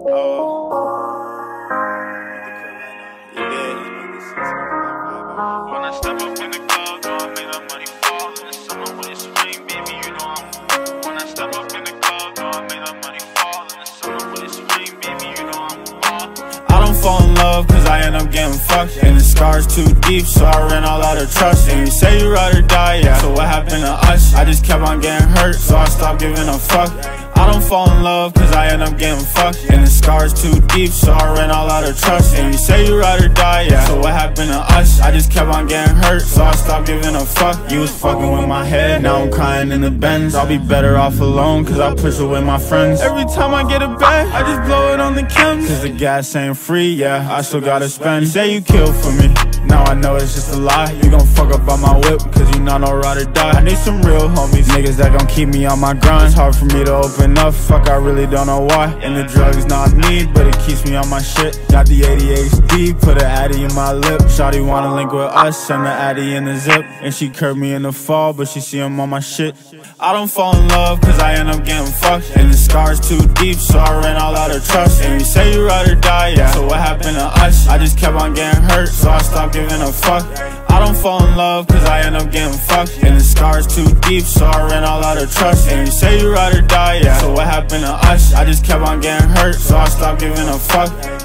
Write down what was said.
When I step up in the club, know I make that money fall. In the summer when it's rain, baby, you know I'm. When I step up in the club, know I make that money fall. In the summer when it's rain, baby, you know I'm. I don't fall in love cause I end up getting fucked, and the scars too deep, so I ran all out of trust. And you say you ride or die, yeah, so what happened to us? I just kept on getting hurt, so I stopped giving a fuck. I don't fall in love cause I end up getting fucked, and the scars too deep, so I ran all out of trust. And you say you ride or die, yeah, so what happened to us? I just kept on getting hurt, so I stopped giving a fuck. You was fucking with my head, now I'm crying in the Benz. I'll be better off alone cause I push it with my friends. Every time I get a bag, I just blow it on the chems, cause the gas ain't free, yeah, I still gotta spend. You say you killed for me, now I know it's just a lie. You gon' fuck up on my whip cause you not no ride or die. I need some real homies, niggas that gon' keep me on my grind. It's hard for me to open up, fuck, I really don't know why. And the drugs not me, but it keeps me on my shit. Got the ADHD, put an Addy in my lip. Shawty wanna link with us, send the Addy in the zip. And she curved me in the fall, but she see him on my shit. I don't fall in love cause I end up getting fucked, and the scars too deep, so I ran all out of trust. And you say you ride or die, yeah, so what happened to us? I just kept on getting hurt, so I stopped giving a fuck. I don't fall in love cause I end up getting fucked, and the scars too deep, so I ran all out of trust. And you say you ride or die, yeah, so what happened to us? I just kept on getting hurt, so I stopped giving a fuck.